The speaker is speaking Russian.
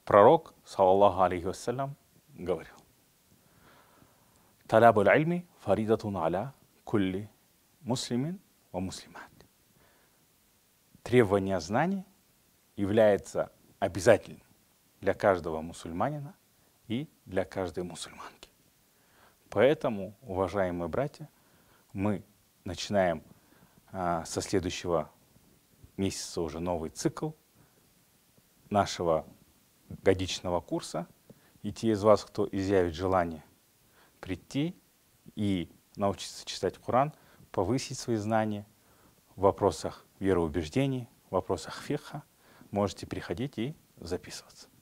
Пророк, саллаллаху алейхи вассалям, говорил: «Талабуль ильми фаридатун аля кулли муслимин ва муслимат». Требование знаний является обязательным для каждого мусульманина и для каждой мусульманки. Поэтому, уважаемые братья, мы начинаем со следующего месяца уже новый цикл нашего годичного курса. И те из вас, кто изъявит желание прийти и научиться читать Коран, повысить свои знания в вопросах вероубеждений, в вопросах фикха, можете приходить и записываться.